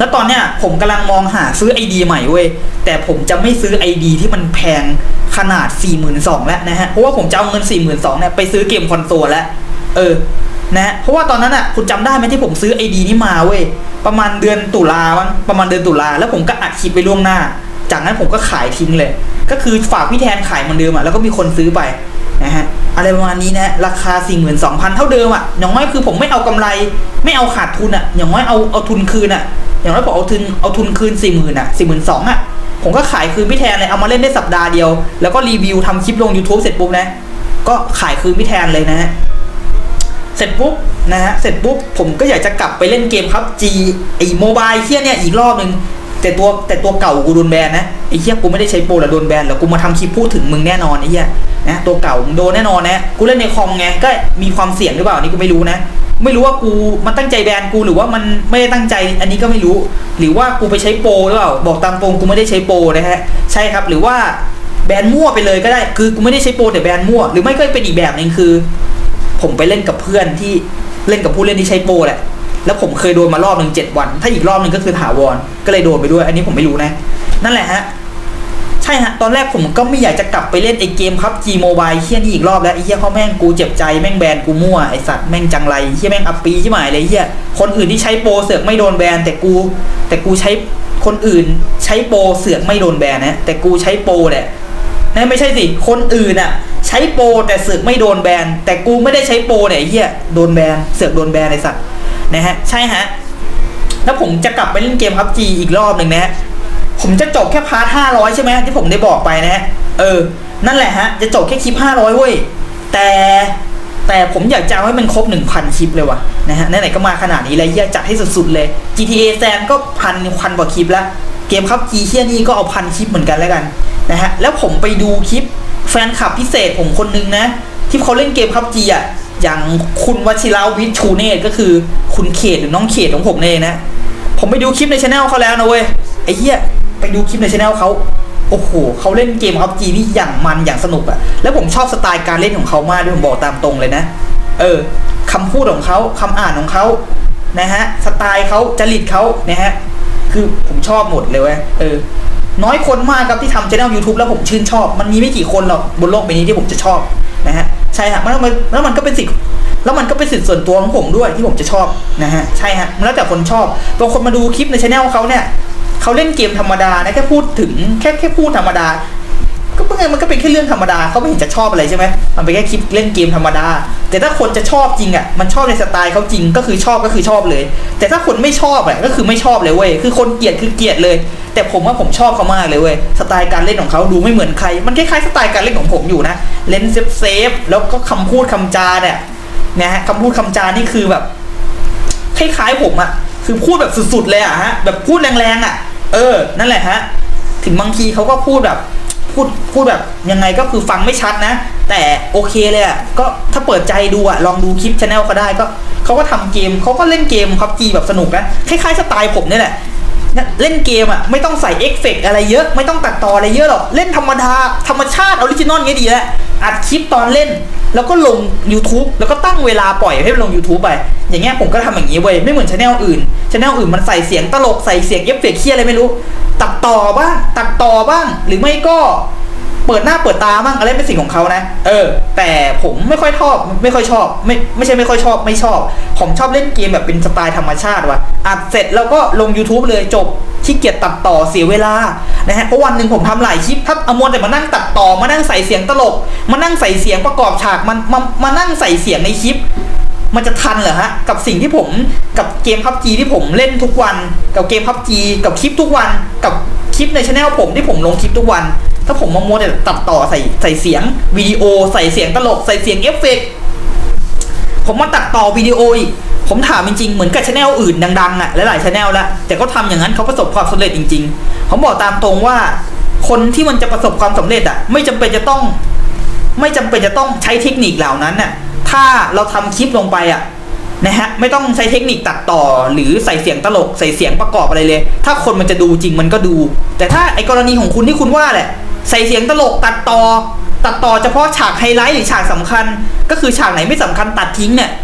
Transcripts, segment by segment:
แล้วตอนเนี้ยผมกำลังมองหาซื้อ ID ใหม่เว้ยแต่ผมจะไม่ซื้อ ID ที่มันแพงขนาด 42,000 แล้วนะฮะเพราะว่าผมจะเอาเงิน 42,000เนี่ยไปซื้อเกมคอนโซลแล้วนะฮะเพราะว่าตอนนั้นอ่ะคุณจำได้ไหมที่ผมซื้อ ID นี้มาเว้ยประมาณเดือนตุลามั้งประมาณเดือนตุลาแล้วผมก็อัดคลิปไปล่วงหน้าจากนั้นผมก็ขายทิ้งเลยก็คือฝากพี่แทนขายเหมือนเดิมอ่ะแล้วก็มีคนซื้อไปนะฮะอะไรประมาณนี้นะราคา 42,000 เท่าเดิมอ่ะอย่างน้อยคือผมไม่เอากำไรไม่เอาขาดทุนอ่ะอย่างน้อยเอาทุนคืนอ่ะอย่างน้อยผมเอาทุนคืน 40,000 อ่ะ 42,000 อ่ะผมก็ขายคืนพี่แทนเลยเอามาเล่นได้สัปดาห์เดียวแล้วก็รีวิวทำคลิปลง YouTube เสร็จปุ๊บนะก็ขายคืนพี่แทนเลยนะฮะเสร็จปุ๊บนะฮะเสร็จปุ๊บผมก็อยากจะกลับไปเล่นเกม PUBG ไอ้โมบายเฮี้ยเนี่ยอีกรอบนึงแต่ตัวเก่ากูโดนแบนนะไอ้เหี้ยกูไม่ได้ใช้โปรหรอโดนแบนหรอกูมาทำคลิปพูดถึงมึงแน่นอนไอ้เหี้ยนะตัวเก่ามึงโดนแน่นอนนะกูเล่นในคอมไงก็มีความเสี่ยงหรือเปล่านี่กูไม่รู้นะไม่รู้ว่ากูมันตั้งใจแบนกูหรือว่ามันไม่ได้ตั้งใจอันนี้ก็ไม่รู้หรือว่ากูไปใช้โปรหรือเปล่าบอกตามตรงกูไม่ได้ใช้โปรนะฮะใช่ครับหรือว่าแบนมั่วไปเลยก็ได้คือกูไม่ได้ใช้โปรแต่แบนมั่วหรือไม่ก็เป็นอีกแบบนึงคือผมไปเล่นกับเพื่อนที่เล่นกับผู้เล่นที่ใช้โปรแหละแล้วผมเคยโดนมารอบนึง7 วันถ้าอีกรอบนึงก็คือถาวรก็เลยโดนไปด้วยอันนี้ผมไม่รู้นะนั่นแหละฮะใช่ฮะตอนแรกผมก็ไม่อยากจะกลับไปเล่นไอ้เกม PUBG Mobile เฮี้ยนี่อีกรอบแล้วไอ้เฮี้ยเขาแม่งกูเจ็บใจแม่งแบนกูมั่วไอ้สัตว์แม่งจังไรเฮี้ยแม่งอัปปีใช่ไหมเลยเฮี้ยคนอื่นที่ใช้โปรเสือกไม่โดนแบนแต่กูใช้คนอื่นใช้โปรเสือกไม่โดนแบนนะแต่กูใช้โปรแหละนั่นไม่ใช่สิคนอื่นอ่ะใช้โปรแต่เสือกไม่โดนแบนแต่กูไม่ได้ใช้โปรเนี่ยไอ้เฮี้ยโดนแบนเสือกโดนแบนไอ้สัตว์นะฮะใช่ฮะแล้วผมจะกลับไปเล่นเกม PUBG อีกรอบหนึ่งนะฮะผมจะจบแค่พาร์ท500ใช่ไหมที่ผมได้บอกไปนะฮะนั่นแหละฮะจะจบแค่คลิป500เว้ยแต่ผมอยากจะให้มันครบ 1,000 คลิปเลยว่ะนะฮะไหนๆก็มาขนาดนี้เลยอยากจัดให้สุดๆเลย GTA San ก็พันกว่าคลิปแล้วเกม PUBG เที่ยนี่ก็เอา1,000 คลิปเหมือนกันแล้วกันนะฮะแล้วผมไปดูคลิปแฟนคลับพิเศษผมคนนึงนะที่เขาเล่นเกม PUBG อ่ะอย่างคุณวชิราวิทย์ชูเนตก็คือคุณเขตหรือน้องเขตของผมเองนะผมไปดูคลิปในช anel เขาแล้วนะเว้ยไอ้เหี้ยไปดูคลิปในช anel เขาโอ้โหเขาเล่นเกม PUBG นี่อย่างมันอย่างสนุกอะแล้วผมชอบสไตล์การเล่นของเขามากด้วยผมบอกตามตรงเลยนะคำพูดของเขาคำอ่านของเขานะฮะสไตล์เขาจริตเขานะฮะคือผมชอบหมดเลยเว้ยน้อยคนมากครับที่ทำ channel YouTube แล้วผมชื่นชอบมันมีไม่กี่คนหรอกบนโลกใบนี้ที่ผมจะชอบนะฮะใช่ฮะแล้วมันก็เป็นสิทธิ์ส่วนตัวของผมด้วยที่ผมจะชอบนะฮะใช่ฮะแล้วแต่คนชอบบางคนมาดูคลิปใน channel เขาเนี่ยเขาเล่นเกมธรรมดานะแค่พูดถึงแค่พูดธรรมดาก็มันก็เป็นแค่เรื่องธรรมดาเขาไม่เห็นจะชอบอะไรใช่ไหมมันเป็นแค่คลิปเล่นเกมธรรมดาแต่ถ้าคนจะชอบจริงอ่ะมันชอบในสไตล์เขาจริงก็คือชอบเลยแต่ถ้าคนไม่ชอบอ่ะก็คือไม่ชอบเลยเว้ยคือคนเกลียดคือเกลียดเลยแต่ผมว่าผมชอบเขามากเลยเว้ยสไตล์การเล่นของเขาดูไม่เหมือนใครมันคล้ายๆสไตล์การเล่นของผมอยู่นะเล่นเซฟแล้วก็คำพูดคำจาเนี่ยนะฮะคำพูดคำจานี่คือแบบคล้ายๆผมอ่ะคือพูดแบบสุดๆเลยอ่ะฮะแบบพูดแรงๆอ่ะนั่นแหละฮะถึงบางทีเขาก็พูดแบบพูดแบบยังไงก็คือฟังไม่ชัดนะแต่โอเคเลยอ่ะก็ถ้าเปิดใจดูอ่ะลองดูคลิป channel เขาได้ก็เขาก็ทำเกมเขาก็เล่นเกม PUBG แบบสนุกนะคล้ายๆสไตล์ผมนี่แหละเล่นเกมอ่ะไม่ต้องใส่เอฟเฟกต์อะไรเยอะไม่ต้องตัดต่ออะไรเยอะหรอกเล่นธรรมดาธรรมชาติออริจินอลงี้ดีแล้วอัดคลิปตอนเล่นแล้วก็ลง YouTube แล้วก็ตั้งเวลาปล่อยให้ลง YouTube ไปอย่างเงี้ยผมก็ทำอย่างนี้เว้ยไม่เหมือน channel อื่นมันใส่เสียงตลกใส่เสียงเอฟเฟกต์เหี้ยอะไรไม่รู้ตัดต่อบ้างหรือไม่ก็เปิดหน้าเปิดตาบ้างอะไรเป็นสิ่งของเขานะแต่ผมไม่ค่อยชอบไม่ใช่ไม่ค่อยชอบไม่ชอบผมชอบเล่นเกมแบบเป็นสไตล์ธรรมชาติว่ะอัดเสร็จแล้วก็ลง YouTube เลยจบขี้เกียจตัดต่อเสียเวลานะฮะเพราะวันหนึ่งผมทำหลายคลิปถ้าเอามัวแต่มานั่งตัดต่อมานั่งใส่เสียงตลกมานั่งใส่เสียงประกอบฉากมานั่งใส่เสียงในคลิปมันจะทันเหรอฮะกับสิ่งที่ผมกับเกม PUBG ที่ผมเล่นทุกวันกับเกม PUBG กับคลิปทุกวันกับคลิปใน channel ผมที่ผมลงคลิปทุกวันถ้าผมมามัวแต่ตัดต่อใส่เสียงวิดีโอใส่เสียงตลกใส่เสียงเอฟเฟกต์ผมมาตัดต่อวิดีโออีกผมถามจริงๆเหมือนกับ channel อื่นดังๆอ่ะหลายๆ channel แล้วแต่ก็ทำอย่างนั้นเขาประสบความสำเร็จจริงๆผมบอกตามตรงว่าคนที่มันจะประสบความสำเร็จอ่ะไม่จำเป็นจะต้องใช้เทคนิคเหล่านั้นน่ะถ้าเราทำคลิปลงไปอ่ะนะฮะไม่ต้องใช้เทคนิคตัดต่อหรือใส่เสียงตลกใส่เสียงประกอบอะไรเลยถ้าคนมันจะดูจริงมันก็ดูแต่ถ้าไอ้กรณีของคุณที่คุณว่าแหละใส่เสียงตลกตัดต่อเฉพาะฉากไฮไลท์หรือฉากสำคัญก็คือฉากไหนไม่สำคัญตัดทิ้งเนี่ย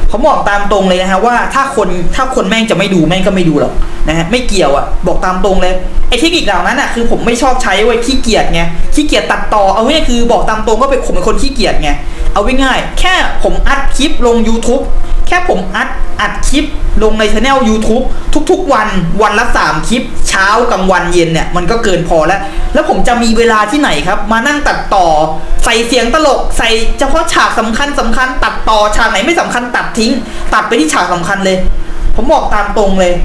ผมบอกตามตรงเลยนะฮะว่าถ้าคนแม่งจะไม่ดูแม่งก็ไม่ดูหรอกนะฮะไม่เกี่ยวอ่ะบอกตามตรงเลยไอ้เทคนิคเหล่านั้นอ่ะคือผมไม่ชอบใช้ไว้ขี้เกียจไงขี้เกียจตัดต่อเอาง่ายคือบอกตามตรงก็เป็นผมเป็นคนขี้เกียจไงเอาง่ายแค่ผมอัดคลิปลง YouTube แค่ผมอัดคลิปลงใน channel YouTube ทุกๆวันละ3คลิปเช้ากลางวันเย็นเนี่ยมันก็เกินพอแล้วผมจะมีเวลาที่ไหนครับมานั่งตัดต่อใส่เสียงตลกใส่เฉพาะฉากสำคัญตัดต่อฉากไหนไม่สำคัญตัดทิ้งตัดไปที่ฉากสำคัญเลยผมบอกตามตรงเลย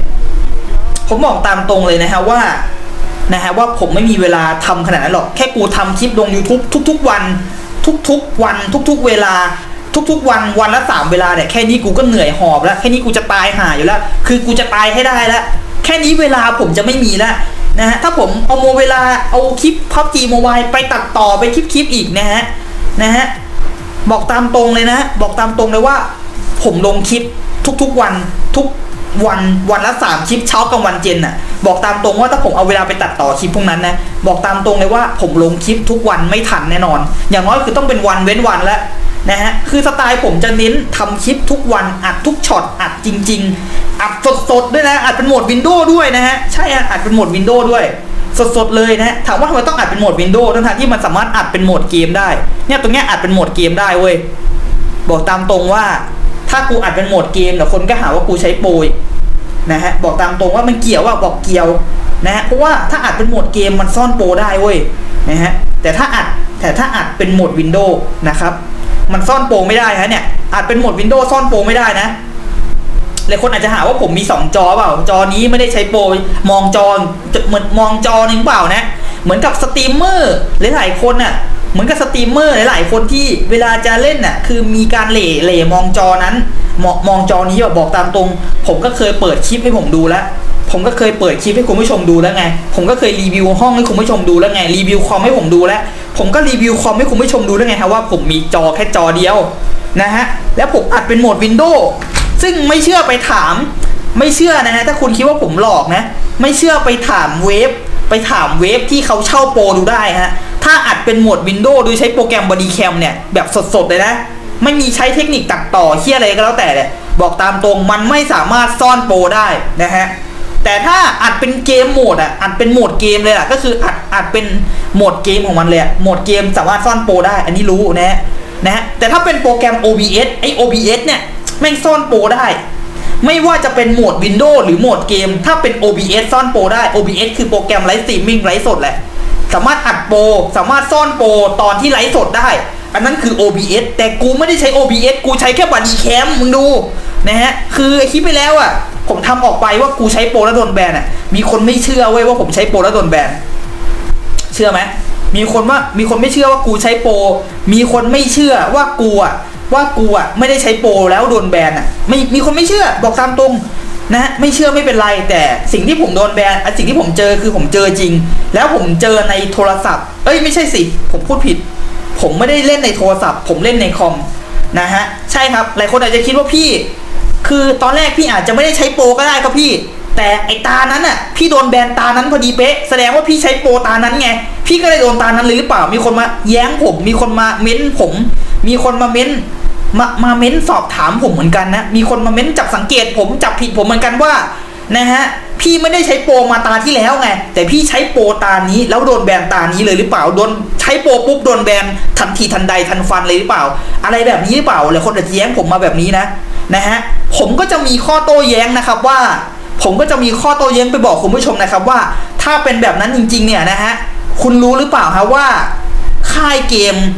นะฮะว่าผมไม่มีเวลาทำขนาดนั้นหรอกแค่กูทำคลิปลง YouTube ทุกๆวันทุกเวลาทุกวันละ3เวลาเนี่ยแค่นี้กูก็เหนื่อยหอบแล้วแค่นี้กูจะตายห่าอยู่แล้วคือกูจะตายให้ได้แล้วแค่นี้เวลาผมจะไม่มีแล้วนะฮะถ้าผมเอาเวลาเอาคลิป PUBG Mobile ไปตัดต่อไปคลิปอีกนะฮะบอกตามตรงเลยนะบอกตามตรงเลยว่าผมลงคลิปทุกวันละ3คลิปเช้ากลางวันเย็นน่ะบอกตามตรงว่าถ้าผมเอาเวลาไปตัดต่อคลิปพวกนั้นนะบอกตามตรงเลยว่าผมลงคลิปทุกวันไม่ทันแน่นอนอย่างน้อยคือต้องเป็นวันเว้นวันแล้วนะฮะคือสไตล์ผมจะเน้นทำคลิปทุกวันอัดทุกช็อตอัดจริงๆอัดสดด้วยนะอัดเป็นโหมดวินโดว์ด้วยนะฮะใช่อัดเป็นโหมดวินโดว์ด้วยสดเลยนะถามว่าทำไมต้องอัดเป็นโหมดวินโดว์ทั้งที่มันสามารถอัดเป็นโหมดเกมได้เนี่ยตรงเนี้ยอัดเป็นโหมดเกมได้เว้ยบอกตามตรงว่าถ้ากูอัดเป็นโหมดเกมเดี๋ยวคนก็หาว่ากูใช้โปรนะฮะบอกตามตรงว่ามันเกี่ยวว่าบอกเกี่ยวนะฮะเพราะว่าถ้าอัดเป็นโหมดเกมมันซ่อนโปรได้เว้ยนะฮะแต่ถ้าอัดเป็นโหมดวินโดว์นะครับมันซ่อนโปรไม่ได้ฮะเนี่ยอัดเป็นโหมดวินโดว์ซ่อนโปรไม่ได้นะหลายคนอาจจะหาว่าผมมี2จอเปล่าจอนี้ไม่ได้ใช้โปรมองจอเหมือนมองจอนึงเปล่านะเหมือนกับสตรีมเมอร์หลายๆคนน่ะเหมือนกับสตรีมเมอร์หลายๆคนที่เวลาจะเล่นน่ะคือมีการเหล่มองจอนั้นมองจอนี้บอกตามตรงผมก็เคยเปิดคลิปให้ผมดูแล้วผมก็เคยเปิดคลิปให้คุณผู้ชมดูแล้วไงผมก็เคยรีวิวห้องให้คุณผู้ชมดูแล้วไงรีวิวคอมให้ผมดูแล้วผมก็รีวิวคอมให้คุณผู้ชมดูแล้วไงครับว่าผมมีจอแค่จอเดียวนะฮะแล้วผมอัดเป็นโหมดวินโดว์ซึ่งไม่เชื่อไปถามไม่เชื่อนะฮะถ้าคุณคิดว่าผมหลอกนะไม่เชื่อไปถามเว็บที่เขาเช่าโปรดูได้ฮะถ้าอัดเป็นโหมดวินโดว์โดยใช้โปรแกรม Bodycam เนี่ยแบบสดๆเลยนะไม่มีใช้เทคนิคตัดต่อเหี้ยอะไรก็แล้วแต่เลยบอกตามตรงมันไม่สามารถซ่อนโปรได้นะฮะแต่ถ้าอัดเป็นเกมโหมดอัดเป็นโหมดเกมเลยล่ะก็คืออัดเป็นโหมดเกมของมันเลยโหมดเกมสามารถซ่อนโปรได้อันนี้รู้นะฮะแต่ถ้าเป็นโปรแกรม OBS ไอ้ OBS เนี่ยแม่งซ่อนโปรได้ไม่ว่าจะเป็นโหมด Windows หรือโหมดเกมถ้าเป็น OBS ซ่อนโปรได้ OBS คือโปรแกรมไลฟ์สตรีมมิ่งไลฟ์สดแหละสามารถอัดโปรสามารถซ่อนโปรตอนที่ไลฟ์สดได้อันนั้นคือ OBS แต่กูไม่ได้ใช้ OBS กูใช้แค่ Bodycam มึงดูนะฮะคือคลิปไปแล้วอ่ะผมทำออกไปว่ากูใช้โปรแล้วโดนแบนอ่ะมีคนไม่เชื่อเว้ยว่าผมใช้โปรแล้วโดนแบนเชื่อไหมมีคนไม่เชื่อว่ากูใช้โปรมีคนไม่เชื่อว่ากูไม่ได้ใช้โปรแล้วโดนแบนอ่ะไม่มีคนไม่เชื่อบอกตามตรงนะไม่เชื่อไม่เป็นไรแต่สิ่งที่ผมโดนแบนสิ่งที่ผมเจอคือผมเจอจริงแล้วผมเจอในโทรศัพท์ไม่ใช่สิผมพูดผิดผมไม่ได้เล่นในโทรศัพท์ผมเล่นในคอมนะฮะใช่ครับหลายคนอาจจะคิดว่าพี่คือตอนแรกพี่อาจจะไม่ได้ใช้โปรก็ได้ครับพี่แต่ไอตานั้นอ่ะพี่โดนแบนตานั้นพอดีเป๊ะแสดงว่าพี่ใช้โปรตานั้นไงพี่ก็เลยโดนตานั้นเลยหรือเปล่ามีคนมาแย้งผมมีคนมาเม้นผมมีคนมาเม้นสอบถามผมเหมือนกันนะมีคนมาเม้นจับสังเกตผมจับผิดผมเหมือนกันว่านะฮะพี่ไม่ได้ใช้โปรมาตาที่แล้วไงแต่พี่ใช้โปรตานี้แล้วโดนแบนตานี้เลยหรือเปล่าโดนใช้โปรปุ๊บโดนแบนทันทีทันใดทันฟันเลยหรือเปล่าอะไรแบบนี้หรือเปล่าหลายคนอาจจะแย้งผมมาแบบนี้นะฮะผมก็จะมีข้อโต้แย้งนะครับว่าผมก็จะมีข้อโต้แย้งไปบอกคุณผู้ชมนะครับว่าถ้าเป็นแบบนั้นจริงๆเนี่ยนะฮะคุณรู้หรือเปล่าครับว่าค่าย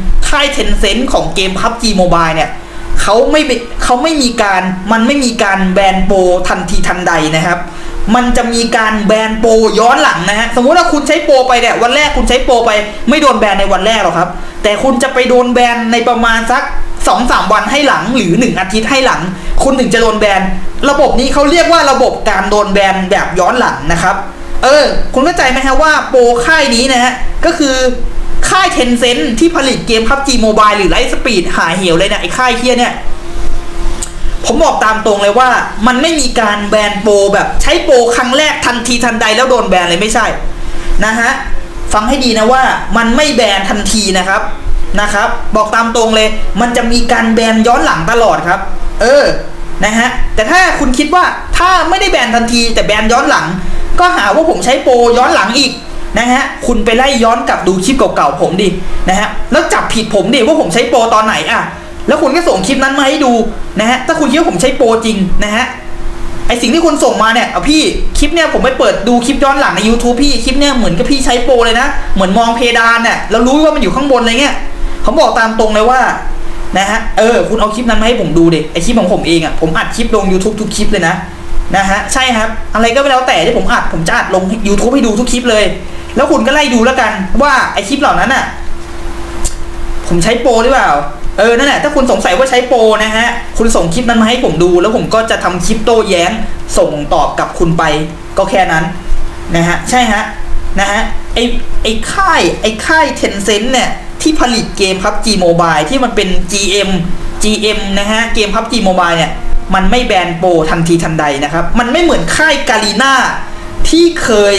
Tencent ของเกม PUBG Mobile เนี่ยเขาไม่มีการแบนโปรทันทีทันใดนะครับมันจะมีการแบนโปรย้อนหลังนะฮะสมมุติว่าคุณใช้โปรไปเนี่ยวันแรกคุณใช้โปรไปไม่โดนแบนในวันแรกหรอกครับแต่คุณจะไปโดนแบนในประมาณสัก 2-3 วันให้หลังหรือ1อาทิตย์ให้หลังคุณถึงจะโดนแบนระบบนี้เขาเรียกว่าระบบการโดนแบนแบบย้อนหลังนะครับคุณเข้าใจไหมฮะว่าโปรค่ายนี้นะฮะก็คือค่าย Tencent ที่ผลิตเกม PUBG Mobile หรือ Lightspeed หาเหวเลยเนี่ยไอ้ค่ายเหี้ยเนี่ยผมบอกตามตรงเลยว่ามันไม่มีการแบนโปรแบบใช้โปรครั้งแรกทันทีทันใดแล้วโดนแบนเลยไม่ใช่นะฮะฟังให้ดีนะว่ามันไม่แบนทันทีนะครับบอกตามตรงเลยมันจะมีการแบนย้อนหลังตลอดครับนะฮะแต่ถ้าคุณคิดว่าถ้าไม่ได้แบนทันทีแต่แบนย้อนหลังก็หาว่าผมใช้โปรย้อนหลังอีกนะฮะคุณไปไล่ย้อนกลับดูคลิปเก่าๆผมดินะฮะแล้วจับผิดผมดิว่าผมใช้โปรตอนไหนอ่ะแล้วคุณก็ส่งคลิปนั้นมาให้ดูนะฮะถ้าคุณคิดว่าผมใช้โปรจริงนะฮะไอสิ่งที่คุณส่งมาเนี่ยพี่คลิปเนี่ยผมไปเปิดดูคลิปย้อนหลังใน YouTube พี่คลิปเนี่ยเหมือนกับพี่ใช้โปรเลยนะเหมือนมองเพดานเนี่ยแล้วรู้ว่ามันอยู่ข้างบนอะไรเงี้ยผมบอกตามตรงเลยว่านะฮะคุณเอาคลิปนั้นมาให้ผมดูดิไอคลิปของผมเองอ่ะผมอัดคลิปลง YouTube ทุกคลิปเลยนะฮะใช่ครับอะไรก็ไม่แล้วแต่ที่ผมจะอัดลง YouTube ให้ดูทุกคลิปเลยแล้วคุณก็ไล่ดูแล้วกันว่าไอคลิปเหล่านั้นอ่ะผมใช้โปรหรือเปล่านั่นแหละถ้าคุณสงสัยว่าใช้โปรนะฮะคุณส่งคลิปนั้นมาให้ผมดูแล้วผมก็จะทำคลิปโต้แย้งส่งตอบกับคุณไปก็แค่นั้นนะฮะใช่ฮะนะฮะไอ้ค่าย Tencent เนี่ยที่ผลิตเกม PUBG Mobile ที่มันเป็น GM นะฮะเกม PUBG Mobile เนี่ยมันไม่แบนโปรทันทีทันใดนะครับมันไม่เหมือนค่ายกาลีน่าที่เคย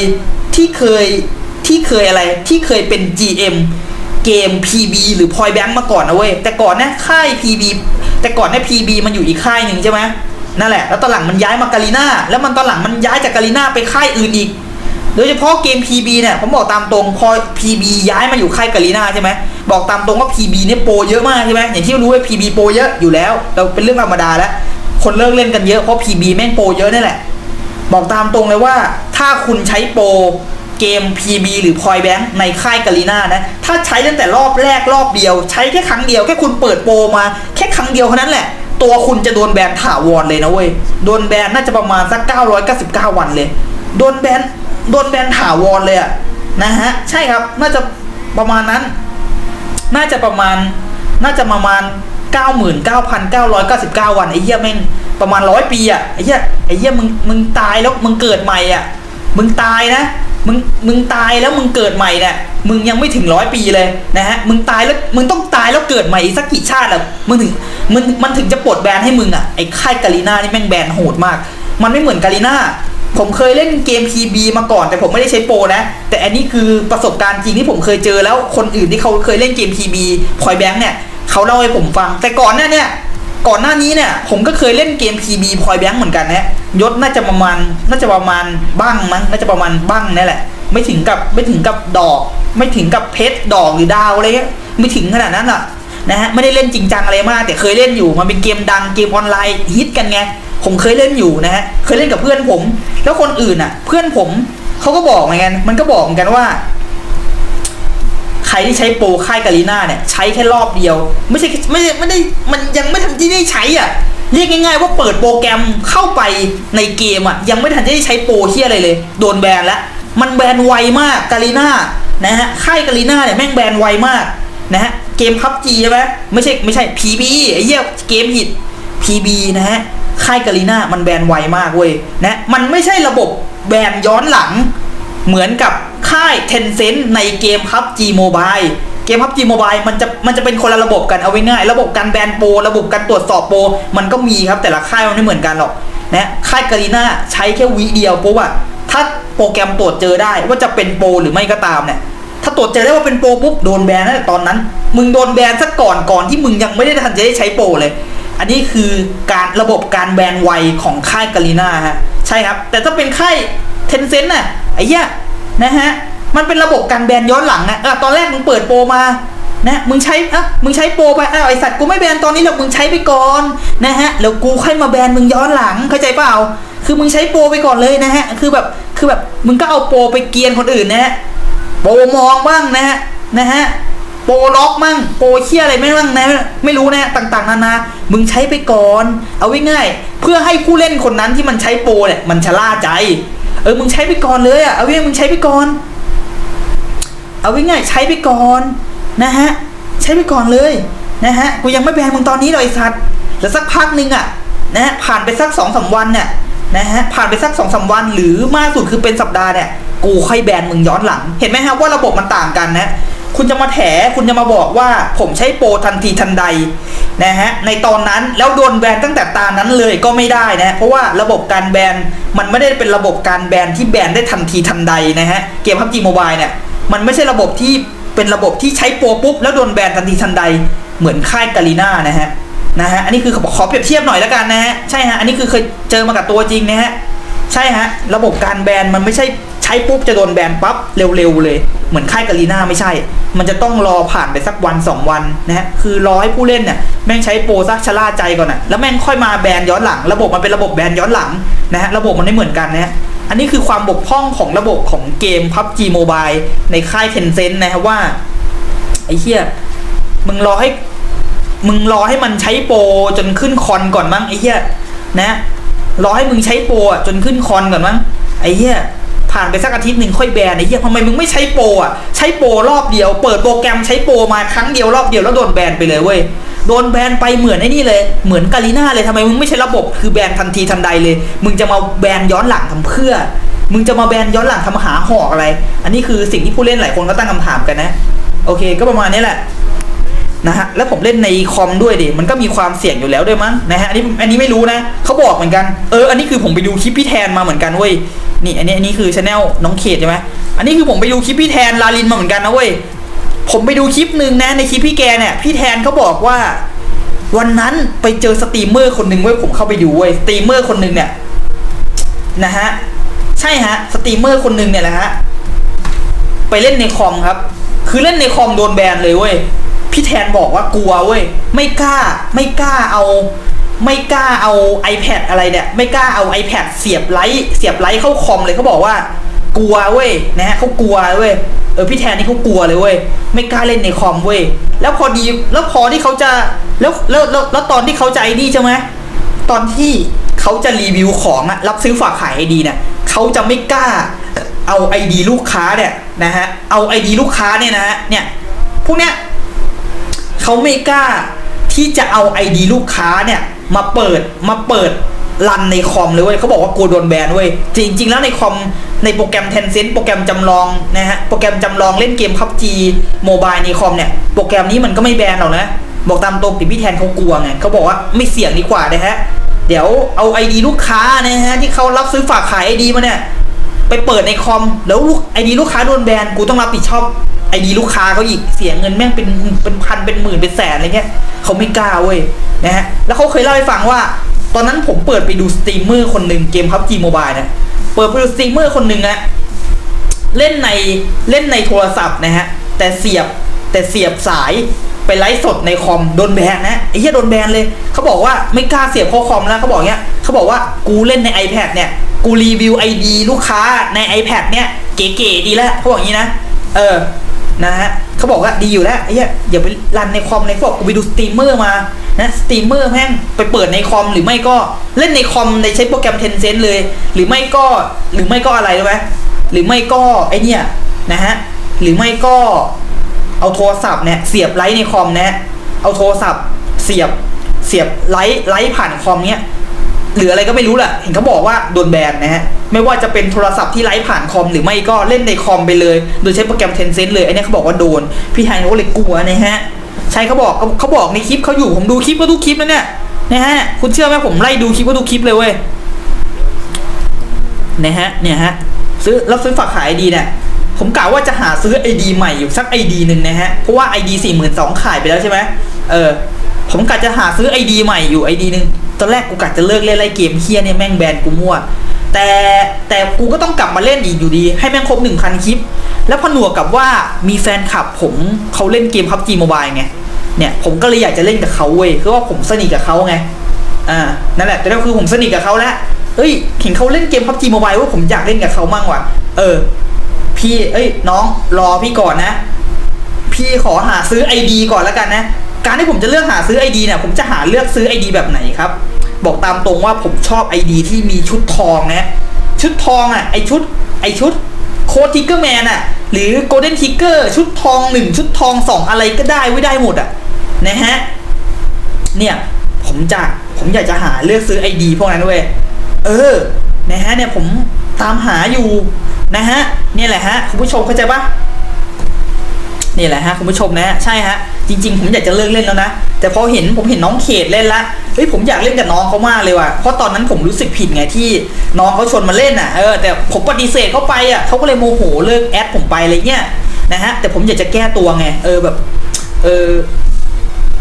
เป็น GM เกม PB หรือ Point Blank มาก่อนนะเว้ยแต่ก่อนนะค่าย PB แต่ก่อนนะ PB มันอยู่อีกค่ายหนึ่งใช่ไหมนั่นแหละแล้วตอนหลังมันย้ายมากาลีน่าแล้วมันตอนหลังมันย้ายจากกาลีน่าไปค่ายอื่นอีกโดยเฉพาะเกม PB เนี่ยผมบอกตามตรงพอ PB ย้ายมาอยู่ค่ายกาลีน่าใช่ไหมบอกตามตรงว่า PB เนี่ยโปรเยอะมากใช่ไหมอย่างที่รู้ว่า PB โปรเยอะอยู่แล้วเราเป็นเรื่องธรรมดาแล้วคนเลิกเล่นกันเยอะเพราะ PB แม่งโปรเยอะนั่นแหละบอกตามตรงเลยว่าถ้าคุณใช้โปรเกม PB หรือ Point Blank ในค่ายกาลีน่านะถ้าใช้ตั้งแต่รอบแรกรอบเดียวใช้แค่ครั้งเดียวแค่คุณเปิดโปรมาแค่ครั้งเดียวเท่านั้นแหละตัวคุณจะโดนแบนถาวรเลยนะเว้ยโดนแบนน่าจะประมาณสัก999วันเลยโดนแบนถาวรเลยอะนะฮะใช่ครับน่าจะประมาณนั้นน่าจะประมาณ 99,999 วันไอ้เหี้ยแม่งประมาณ100 ปีอะไอ้เหี้ยมึงตายแล้วมึงเกิดใหม่อะมึงตายนะมึงตายแล้วมึงเกิดใหม่เนี่ยมึงยังไม่ถึง100 ปีเลยนะฮะมึงตายแล้วมึงต้องตายแล้วเกิดใหม่สักกี่ชาติอะมันถึงจะปลดแบนให้มึงอะไอ้ค่ายกาลีน่านี่แม่งแบนโหดมากมันไม่เหมือนกาลีน่าผมเคยเล่นเกม PB มาก่อนแต่ผมไม่ได้ใช้โปรนะแต่อันนี้คือประสบการณ์จริงที่ผมเคยเจอแล้วคนอื่นที่เขาเคยเล่นเกม PB Point Blank เนี่ยเขาเล่าให้ผมฟังแต่ก่อนหน้านี้เนี่ยผมก็เคยเล่นเกม PB Point Blank เหมือนกันนะยศน่าจะประมาณบ้างมั้งน่าจะประมาณบ้างนี่แหละไม่ถึงกับดอกไม่ถึงกับเพชรดอกหรือดาวอะไรเงี้ยไม่ถึงขนาดนั้นหรอกนะฮะไม่ได้เล่นจริงจังอะไรมากแต่เคยเล่นอยู่มันเป็นเกมดังเกมออนไลน์ฮิตกันไงผมเคยเล่นอยู่นะฮะเคยเล่นกับเพื่อนผมแล้วคนอื่นอ่ะเพื่อนผมเขาก็บอกเหมือนกันมันก็บอกเหมือนกันว่าใครที่ใช้โปรค่ายกาลีน่าเนี่ยใช้แค่รอบเดียวไม่ได้มันยังไม่ทันที่ได้ใช้อ่ะเรียกง่ายๆว่าเปิดโปรแกรมเข้าไปในเกมอ่ะยังไม่ทันได้ใช้โปรเหี้ยอะไรเลยโดนแบนแล้วมันแบนไวมากกาลีน่านะฮะค่ายกาลีน่าเนี่ยแม่งแบนไวมากนะฮะเกม PUBG ใช่ไหมไม่ใช่ PB ไอ้เหี้ยเกมฮิต PB นะฮะค่ายกาลีน่ามันแบนไวมากเว้ยนะมันไม่ใช่ระบบแบนย้อนหลังเหมือนกับค่าย Tencent ในเกม PUBG Mobile เกม PUBG Mobile มันจะเป็นคนละระบบกันเอาไว้ง่ายระบบการแบนโปรระบบการตรวจสอบโปรมันก็มีครับแต่ละค่ายมันไม่เหมือนกันหรอกนะค่ายกาลีน่าใช้แค่วิเดียวปุ๊บอะถ้าโปรแกรมตรวจเจอได้ว่าจะเป็นโปรหรือไม่ก็ตามเนี่ยถ้าตรวจเจอได้ว่าเป็นโปรปุ๊บโดนแบนตั้งแต่ตอนนั้นมึงโดนแบนซะก่อนที่มึงยังไม่ได้ทันจะได้ใช้โปรเลยอันนี้คือการระบบการแบนไวของค่ายกาลีน่าฮะใช่ครับแต่ถ้าเป็นค่าย Tencent น่ะไอ้เหี้ยนะฮะมันเป็นระบบการแบนย้อนหลังนะตอนแรกมึงเปิดโปรมานะมึงใช้โปรไปไอสัตว์กูไม่แบนตอนนี้หรอกมึงใช้ไปก่อนนะฮะแล้วกูค่อยมาแบนมึงย้อนหลังเข้าใจเปล่าคือมึงใช้โปรไปก่อนเลยนะฮะคือแบบมึงก็เอาโปรไปเกียนคนอื่นนะฮะโปรมองบ้างนะฮะโปรล็อกมั่งโปรเชี่ยอะไรไม่บ้างนะไม่รู้นะต่างๆนานามึงใช้ไปก่อนเอาไว้ง่ายเพื่อให้ผู้เล่นคนนั้นที่มันใช้โปรเนี่ยมันชะล่าใจมึงใช้ไปก่อนเลยเอาไว้มึงใช้ไปก่อนเอาไว้ง่ายใช้ไปก่อนนะฮะใช้ไปก่อนเลยนะฮะกูยังไม่แบนมึงตอนนี้หรอกไอ้สัตว์แล้วสักพักนึงอ่ะนะฮะผ่านไปสัก 2-3 วันเนี่ยนะฮะผ่านไปสัก 2-3 วันหรือมากสุดคือเป็นสัปดาห์เนี่ยกูค่อยแบนมึงย้อนหลังเห็นไหมครับว่าระบบมันต่างกันนะคุณจะมาแถคุณจะมาบอกว่าผมใช้โปรทันทีทันใดนะฮะในตอนนั้นแล้วโดนแบนตั้งแต่ตานั้นเลยก็ไม่ได้นะเพราะว่าระบบการแบนมันไม่ได้เป็นระบบการแบนที่แบนได้ทันทีทันใดนะฮะเกม PUBG Mobile เนี่ยมันไม่ใช่ระบบที่เป็นระบบที่ใช้โปรปุ๊บแล้วโดนแบนทันทีทันใดเหมือนค่ายกาลีน่านะฮะนะฮะอันนี้คือขอเปรียบเทียบหน่อยแล้วกันนะฮะใช่ฮะอันนี้คือเคยเจอมากับตัวจริงนะฮะใช่ฮะระบบการแบนมันไม่ใช่ใช้ปุ๊บจะโดนแบนปั๊บเร็วๆเลยเหมือนค่ายกาลีน่าไม่ใช่มันจะต้องรอผ่านไปสักวัน2 วันนะฮะคือรอให้ผู้เล่นเนี่ยแม่งใช้โปรซักชะล่าใจก่อนนะแล้วแม่งค่อยมาแบนย้อนหลังระบบมันเป็นระบบแบนย้อนหลังนะฮะระบบมันไม่เหมือนกันนะฮะอันนี้คือความบกพร่องของระบบของเกม PUBG Mobile ในค่าย Tencent นะครับว่าไอ้เหี้ยมึงรอให้มันใช้โปรจนขึ้นคอนก่อนมั้งไอ้เหี้ยนะรอให้มึงใช้โปรจนขึ้นคอนก่อนมั้งไอ้เหี้ยผ่านไปสักอาทิตย์หนึ่งค่อยแบนไอ้เหี้ยทำไมมึงไม่ใช้โปรใช้โปรรอบเดียวเปิดโปรแกรมใช้โปรมาครั้งเดียวรอบเดียวแล้วโดนแบนไปเลยเว้ยโดนแบนไปเหมือนไอ้นี่เลยเหมือนกาลีน่าเลยทำไมมึงไม่ใช้ระบบคือแบนทันทีทันใดเลยมึงจะมาแบนย้อนหลังทำเพื่อมึงจะมาแบนย้อนหลังทำหาหอกอะไรอันนี้คือสิ่งที่ผู้เล่นหลายคนก็ตั้งคำถามกันนะโอเคก็ประมาณนี้แหละนะฮะแล้วผมเล่นในคอมด้วยดิมันก็มีความเสี่ยงอยู่แล้วด้วยมั้งนะฮะอันนี้ไม่รู้นะเขาบอกเหมือนกันอันนี้คือผมไปดูคลิปพี่แทนมาเหมือนกันเว้ยนี่อันนี้คือชาแนลน้องเขตใช่ไหมอันนี้คือผมไปดูคลิปพี่แทนลาลินมาเหมือนกันนะเว้ยผมไปดูคลิปหนึ่งนะในคลิปพี่แกเนี่ยพี่แทนเขาบอกว่าวันนั้นไปเจอสตรีมเมอร์คนหนึ่งเว้ยผมเข้าไปดูเว้ยสตรีมเมอร์คนหนึ่งเนี่ยนะฮะใช่ฮะสตรีมเมอร์คนหนึ่งเนี่ยแหละฮะไปเล่นในคอมครับคือเล่นในคอมโดนแบนเลยเว้ยพี่แทนบอกว่ากลัวเว้ยไม่กล้าเอา iPad อะไรเนี่ยไม่กล้าเอา iPad เสียบไลท์เข้าคอมเลยเขาบอกว่ากลัวเว้ยนะฮะเขากลัวเว้ยพี่แทนนี่เขากลัวเลยเว้ยไม่กล้าเล่นในคอมเว้ยแล้วพอที่เขาจะแล้วตอนที่เขาจะไอ้นี่ใช่ไหมตอนที่เขาจะรีวิวของอะรับซื้อฝากขายไอดีเนี่ยเขาจะไม่กล้าเอา ID ลูกค้าเนี่ยนะฮะเอา ID ลูกค้าเนี่ยนะฮะเนี่ยพวกเนี้ยเขาไม่กล้าที่จะเอา ID ลูกค้าเนี่ยมาเปิดรันในคอมเลยเว้ยเขาบอกว่ากลัวโดนแบนเว้ยจริงๆแล้วในคอมในโปรแกรม Tencent โปรแกรมจำลองนะฮะโปรแกรมจำลองเล่นเกม PUBG Mobile ในคอมเนี่ยโปรแกรมนี้มันก็ไม่แบนหรอกนะบอกตามตรงแต่พี่แทนเขากลัวไงเขาบอกว่าไม่เสี่ยงดีกว่านะฮะเดี๋ยวเอา ID ลูกค้านะฮะที่เขารับซื้อฝากขาย ID มาเนี่ยไปเปิดในคอมแล้วID ลูกค้าโดนแบนกูต้องรับผิดชอบID ลูกค้าเขาอีกเสียเงินแม่งเป็นพันเป็นหมื่นเป็นแสนอะไรเงี้ยเขาไม่กล้าเว้ยนะฮะแล้วเขาเคยเล่าให้ฟังว่าตอนนั้นผมเปิดไปดูสตรีมเมอร์คนหนึ่งเกม PUBG Mobile นะเปิดไปดูสตรีมเมอร์คนหนึ่งนะเล่นในโทรศัพท์นะฮะแต่เสียบสายไปไลฟ์สดในคอมโดนแบนนะไอ้เหี้ยโดนแบนเลยเขาบอกว่าไม่กล้าเสียบเข้าคอมแล้วเขาบอกเงี้ยเขาบอกว่ากูเล่นใน iPad เนี่ยกูรีวิว ID ลูกค้าใน iPad เนี่ยเก๋ๆดีแล้วเขาบอกอย่างนี้นะนะฮะเขาบอกว่าดีอยู่แล้วไอ้เหี้ยอย่าไปรันในคอมเลยเขาบอกกูไปดูสตรีมเมอร์มานะสตรีมเมอร์แม่งไปเปิดในคอมหรือไม่ก็เล่นในคอมในใช้โปรแกรม Tencent เลยหรือไม่ก็อะไรรู้ไหมหรือไม่ก็ไอเนี่ยนะฮะหรือไม่ก็เอาโทรศัพท์เนี่ยเสียบไลท์ในคอมนะเอาโทรศัพท์เสียบไลท์ผ่านคอมเนี้ยหรืออะไรก็ไม่รู้แหละเห็นเขาบอกว่าโดนแบนนะฮะไม่ว่าจะเป็นโทรศัพท์ที่ไลฟ์ผ่านคอมหรือไม่ก็เล่นในคอมไปเลยโดยใช้โปรแกรม Tencent เลยไอ้นี่เขาบอกว่าโดนพี่ไทยเขาเลยกลัวนะฮะใช่เขาบอกในคลิปเขาอยู่ผมดูคลิปก็ทุกคลิปแล้วเนี่ยนะฮะคุณเชื่อไหมผมไล่ดูคลิปก็ทุกคลิปเลยเว้ยนะฮะเนี่ยฮะรับซื้อฝากขาย ID เนี่ยผมกล่าวว่าจะหาซื้อ ID ใหม่อยู่สัก ID หนึ่งนะฮะเพราะว่า ID 42,000ขายไปแล้วใช่ไหมผมกะจะหาซื้อ ID ใหม่อยู่ ID หนึ่งตอนแรกกูกะจะเลิกเล่นไล่เกมเฮียเนี่ยแม่งแบนกูมั่วแต่กูก็ต้องกลับมาเล่นอีกอยู่ดีให้แม่งครบ 1,000 คลิปแล้วผนวกกับว่ามีแฟนคลับผมเขาเล่นเกม PUBG Mobile ไงเนี่ยผมก็เลยอยากจะเล่นกับเขาเว้ยคือว่าผมสนิทกับเขาไงนั่นแหละแต่ก็คือผมสนิทกับเขาแล้วเห็นเขาเล่นเกม PUBG Mobile ว่าผมอยากเล่นกับเขามั่งว่ะพี่น้องรอพี่ก่อนนะพี่ขอหาซื้อ ID ก่อนแล้วกันนะการที่ผมจะเลือกหาซื้อ ID เนี่ยผมจะเลือกซื้อ ID แบบไหนครับบอกตามตรงว่าผมชอบ ID ที่มีชุดทองนะชุดทองไอชุดโค้ดทิกเกอร์แมนหรือโกลเด้นทิกเกอร์ชุดทอง1ชุดทอง2อะไรก็ได้ไว้ได้หมดนะฮะเนี่ยผมอยากจะหาเลือกซื้อ ID พวกนั้นเว้ยนะฮะเนี่ยผมตามหาอยู่นะฮะเนี่ยแหละฮะคุณผู้ชมเข้าใจปะนี่แหละฮะคุณผู้ชมนะใช่ฮะจริงๆผมอยากจะเลิกเล่นแล้วนะแต่พอผมเห็นน้องเขตเล่นละผมอยากเล่นกับน้องเขามากเลยว่ะเพราะตอนนั้นผมรู้สึกผิดไงที่น้องเขาชวนมาเล่นแต่ผมปฏิเสธเขาไปเขาก็เลยโมโหเลิกแอดผมไปอะไรเงี้ยนะฮะแต่ผมอยากจะแก้ตัวไงแบบ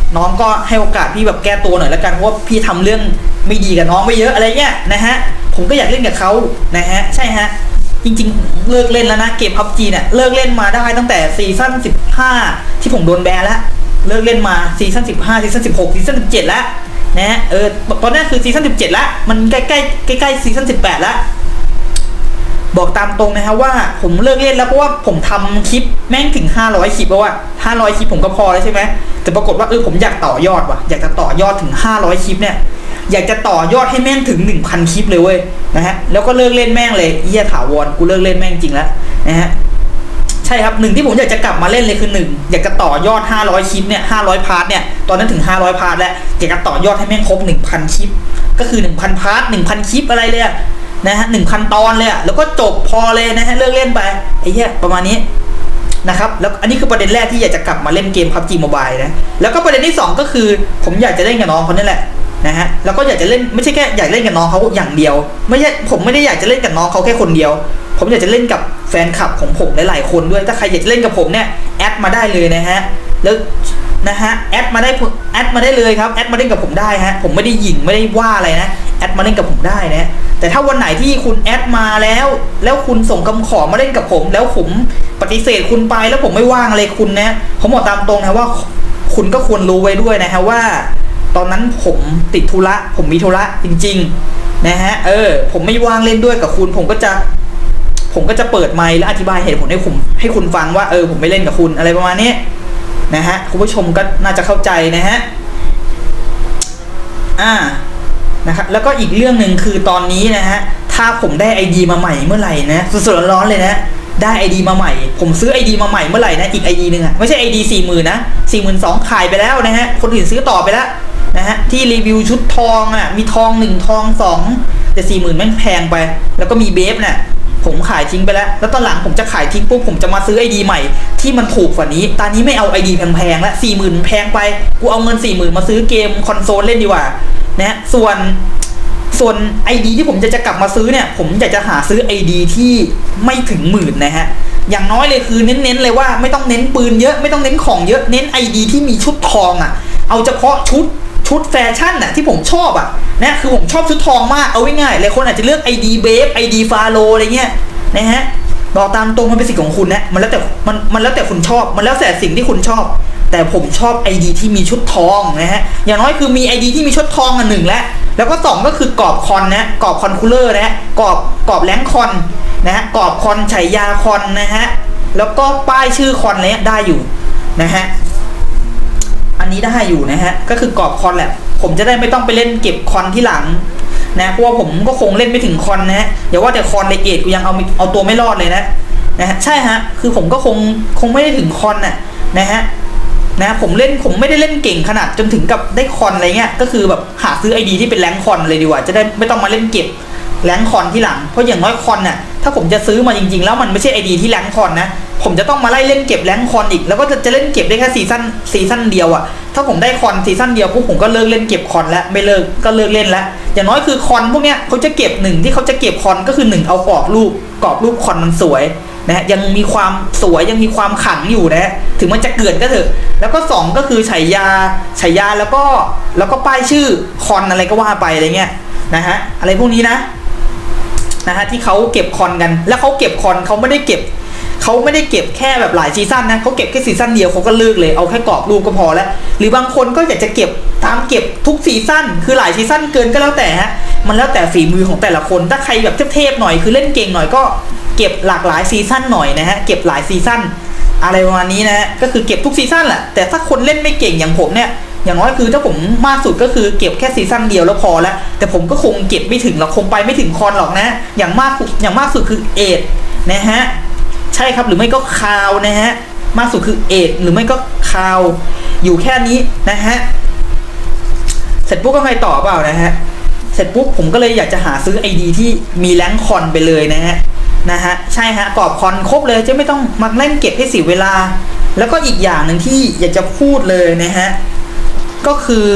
น้องก็ให้โอกาสพี่แบบแก้ตัวหน่อยแล้วกันเพราะว่าพี่ทำเรื่องไม่ดีกับน้องไปเยอะอะไรเงี้ยนะฮะผมก็อยากเล่นกับเขานะฮะใช่ฮะจริงๆเลิกเล่นแล้วนะเกม PUBG เนี่ยเลิกเล่นมาได้ตั้งแต่ซีซั่น15ที่ผมโดนแบนแล้วเลิกเล่นมาซีซั่น15ซีซั่น16ซีซั่น17แล้วนะตอนนี้คือซีซั่น17แล้วมันใกล้ซีซั่น18แล้วบอกตามตรงนะฮะว่าผมเลิกเล่นแล้วเพราะว่าผมทำคลิปแม่งถึง500คลิปแล้วว่า500คลิปผมก็พอแล้วใช่ไหมแต่ปรากฏว่าผมอยากต่อยอดว่ะอยากจะต่อยอดถึง500คลิปเนี่ยอยากจะต่อยอดให้แม่งถึง 1,000 คลิปเลยเว้ยนะฮะแล้วก็เลิกเล่นแม่งเลยเหี้ยถาวรกูเลิกเล่นแม่งจริงแล้วนะฮะใช่ครับที่ผมอยากจะกลับมาเล่นเลยคืออยากจะต่อยอด500คลิปเนี่ย500พาร์ทเนี่ยตอนนั้นถึง500พาร์ทแล้วอยากจะต่อยอดให้แม่งครบ 1,000 คลิปก็คือ 1,000 พาร์ท 1,000 คลิปอะไรเลยนะฮะ 1,000 ตอนเลยแล้วก็จบพอเลยนะฮะเลิกเล่นไปไอ้เหี้ยประมาณนี้นะครับแล้วอันนี้คือประเด็นแรกที่อยากจะกลับมาเล่นเกม PUBG Mobile นะแล้วก็ประเด็นที่2ก็คือผมอยากจะเล่นกับน้องคนนี้แหละนะฮะแล้วก็อยากจะเล่นไม่ใช่แค่อยากเล่นกับน้องเขาอย่างเดียวผมไม่ได้อยากจะเล่นกับน้องเขาแค่คนเดียวผมอยากจะเล่นกับแฟนคลับของผมหลายๆคนด้วยถ้าใครอยากจะเล่นกับผมเนี่ยแอดมาได้เลยนะฮะแล้วนะฮะแอดมาได้เลยครับแอดมาเล่นกับผมได้ฮะผมไม่ได้หยิ่งไม่ได้ว่าอะไรนะแอดมาเล่นกับผมได้นะแต่ถ้าวันไหนที่คุณแอดมาแล้วคุณส่งคำขอมาเล่นกับผมแล้วผมปฏิเสธคุณไปแล้วผมไม่ว่างอะไรคุณนะผมบอกตามตรงนะว่าคุณก็ควรรู้ไว้ด้วยนะฮะว่าตอนนั้นผมติดธุระผมมีธุระจริงๆนะฮะผมไม่ว่างเล่นด้วยกับคุณผมก็จะเปิดไมค์และอธิบายเหตุผลให้คุณฟังว่าผมไม่เล่นกับคุณอะไรประมาณนี้นะฮะคุณผู้ชมก็น่าจะเข้าใจนะฮะนะครับแล้วก็อีกเรื่องหนึ่งคือตอนนี้นะฮะถ้าผมได้ ID มาใหม่เมื่อไหร่นะสดๆร้อนๆเลยนะได้ ID มาใหม่ผมซื้อ ID มาใหม่เมื่อไหร่นะอีก ID นึงไม่ใช่ ID 40,000นะ42,000ขายไปแล้วนะฮะคนอื่นซื้อต่อไปแล้วนะฮะที่รีวิวชุดทองมีทอง1ทอง2แต่40,000แม่งแพงไปแล้วก็มีเบฟเนี่ยผมขายทิ้งไปแล้วตอนหลังผมจะขายทิ้งปุ๊บผมจะมาซื้อ ID ใหม่ที่มันถูกกว่านี้ตอนนี้ไม่เอา ID แพงๆแล้ว40,000แพงไปกูเอาเงิน40,000มาซื้อเกมคอนโซลเล่นดีกว่านะส่วน ID ที่ผมจะกลับมาซื้อเนี่ยผมอยากจะหาซื้อ ID ที่ไม่ถึง10,000นะฮะอย่างน้อยเลยคือเน้นเลยว่าไม่ต้องเน้นปืนเยอะไม่ต้องเน้นของเยอะเน้น ID ที่มีชุดทองเอาเฉพาะชุดแฟชั่นที่ผมชอบนะคือผมชอบชุดทองมากเอาง่ายๆหลายคนอาจจะเลือก ID เบฟ ID ฟาโลอะไรเงี้ยนะฮะบอกตามตรงมันเป็นสิทธิ์ของคุณนะมันแล้วแต่คุณชอบมันแล้วแต่สิ่งที่คุณชอบแต่ผมชอบ ID ที่มีชุดทองนะฮะอย่างน้อยคือมี ID ที่มีชุดทอง1แล้วก็2ก็คือกรอบคอนนะกรอบคอนคูลเลอร์นะกรอบแรงคอนนะฮะกรอบคอนฉายาคอนนะฮะแล้วก็ป้ายชื่อคอนอะไรได้อยู่นะฮะอันนี้ได้อยู่นะฮะก็คือกรอบคอนแหละผมจะได้ไม่ต้องไปเล่นเก็บคอนที่หลังนะเพราะว่าผมก็คงเล่นไม่ถึงคอนนะฮะอย่าว่าแต่คอนเลเอทกูยังเอาตัวไม่รอดเลยนะฮะใช่ฮะคือผมก็คงไม่ได้ถึงคอนนะฮะผมไม่ได้เล่นเก่งขนาดจนถึงกับได้คอนอะไรเงี้ยก็คือแบบหาซื้อ ID ที่เป็นแรงคอนเลยดีกว่าจะได้ไม่ต้องมาเล่นเก็บแรงคอนที่หลังเพราะอย่างน้อยคอนถ้าผมจะซื้อมาจริงๆแล้วมันไม่ใช่ ID ที่แรงคอนนะผมจะต้องมาไล่เล่นเก็บแรงคอนอีกแล้วก็จะเล่นเก็บได้แค่ซีซั่นเดียวถ้าผมได้คอนซีซั่นเดียวปุ๊บผมก็เลิกเล่นเก็บคอนแล้วไม่เลิกก็เลิกเล่นแล้วอย่างน้อยคือคอนพวกเนี้ยเขาจะเก็บที่เขาจะเก็บคอนก็คือเอากรอบรูปคอนมันสวยนะยังมีความสวยยังมีความขังอยู่นะถึงมันจะเกิดก็เถอะแล้วก็2ก็คือฉายาแล้วก็ป้ายชื่อคอนอะไรก็ว่าไปอะไรเงี้ยนะฮะอะไรพวกนี้นะฮะที่เขาเก็บคอนกันแล้วเขาเก็บคอนเขาไม่ได้เก็บแค่แบบหลายซีซั่นนะเขาเก็บแค่ซีซั่นเดียวเขาก็เลิกเลยเอาแค่กรอบรูปก็พอแล้วหรือบางคนก็อยากจะเก็บตามเก็บทุกซีซั่นคือหลายซีซั่นเกินก็แล้วแต่ฮะมันแล้วแต่ฝีมือของแต่ละคนถ้าใครแบบเทพๆหน่อยคือเล่นเก่งหน่อยก็เก็บหลากหลายซีซั่นหน่อยนะฮะเก็บหลายซีซั่นอะไรประมาณนี้นะฮะก็คือเก็บทุกซีซั่นแหละแต่ถ้าคนเล่นไม่เก่งอย่างผมเนี่ยอย่างน้อยคือถ้าผมมากสุดก็คือเก็บแค่ซีซั่นเดียวแล้วพอแล้วแต่ผมก็คงเก็บไม่ถึงหรอกคงไปไม่ถึงคอนหรอกนะอย่างมากสุดคือเอทนะฮะใช่ครับหรือไม่ก็คาวนะฮะมากสุดคือเอทหรือไม่ก็คาวอยู่แค่นี้นะฮะเสร็จปุ๊บก็ไงต่อเปล่านะฮะเสร็จปุ๊บผมก็เลยอยากจะหาซื้อ ID ที่มีแรงคอนไปเลยนะฮะใช่ฮะกรอบคอนครบเลยจะไม่ต้องมาเล่นเก็บให้เสียเวลาแล้วก็อีกอย่างหนึ่งที่อยากจะพูดเลยนะฮะก็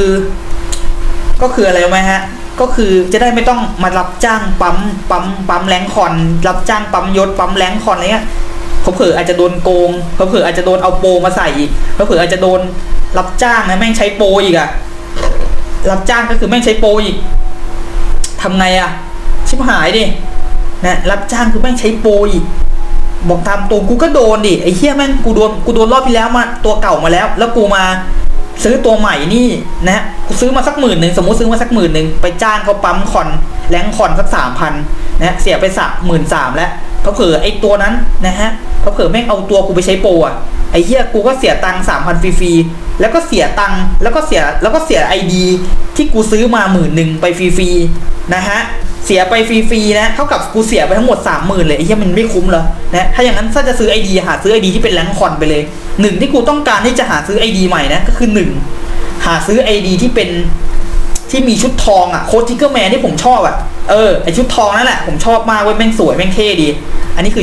คืออะไรไหมฮะก็คือจะได้ไม่ต้องมารับจ้างปั๊มแรงคอนรับจ้างปั๊มยศปั๊มแรงคอนอะไรเงี้ยเผลออาจจะโดนโกงเผลออาจจะโดนเอาโปรมาใส่อีกเผลออาจจะโดนรับจ้างนะแม่งใช้โปรอีกอะรับจ้างก็คือแม่งใช้โปรอีกทำไงอะชิบหายดินะรับจ้างคือแม่งใช้โปรอีกบอกตามตรงกูก็โดนดิไอ้เหี้ยแม่งกูโดนรอบที่แล้วมาตัวเก่ามาแล้วกูมาซื้อตัวใหม่นี่นะกูซื้อมาสัก10,000สมมติซื้อมาสัก10,000ไปจ้างเขาปั๊มคอนแรงคอนสัก3,000นะเสียไป13,000แล้วเพราะเผื่อไอ้ตัวนั้นนะฮะเพราะเผื่อแม่งเอาตัวกูไปใช้โปรอ่ะไอ้เหี้ยกูก็เสียตังค์3,000ฟรีๆแล้วก็เสียตังค์แล้วก็เสียไอดีที่กูซื้อมา10,000ไปฟรีๆนะฮะเสียไปฟรีๆนะเท่ากับกูเสียไปทั้งหมด30,000เลยไอ้เหี้ยมันไม่คุ้มเหรอนะถ้าอย่างนั้นถ้าจะซื้อไอดีหาซื้อไอดีที่เป็นแรงคอนไปเลย1ที่กูต้องการที่จะหาซื้อไอดีใหม่นะก็คือ1หาซื้อไอดีที่เป็นที่มีชุดทองอ่ะโค้ดทิกเกอร์แมนที่ผมชอบอ่ะไอชุดทองนั่นแหละผมชอบมากเว้ยแม่งสวยแม่งเท่ดีอันนี้